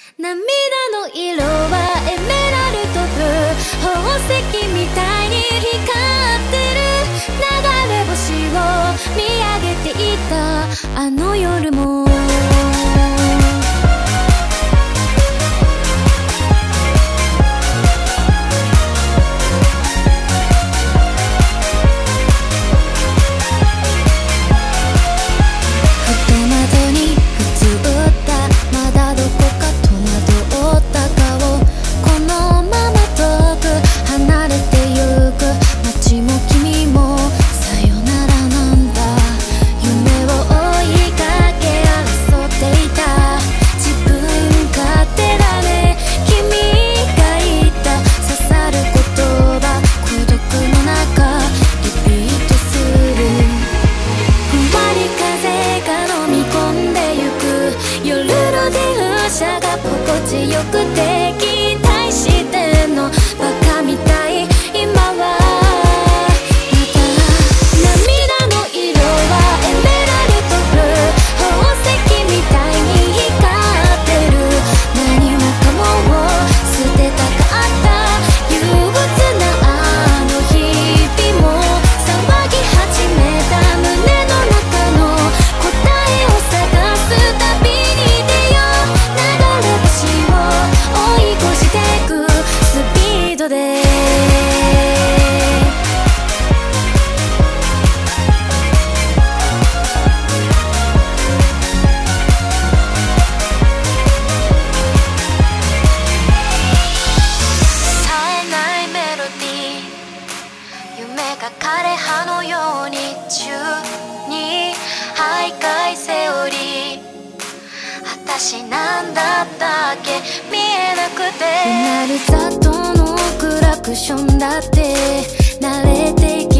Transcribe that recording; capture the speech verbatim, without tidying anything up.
涙の色はエメラルドブルー、宝石みたいに光ってる。流れ星を見上げていたあの夜もよくて期待してんのバカみたい今はまた涙の色はエメラルドブルー、宝石みたいに光ってる。何もかもを捨てたかった憂鬱なあの日々も騒ぎ始めた胸の中の答えを探すたびに出よう。流れ星を追い越してくスピードで冴えないメロディー、夢が枯葉のように宙に徘徊セオリー。私なんだったっけ見えなくて、うなる雑踏のクラクションだって慣れてき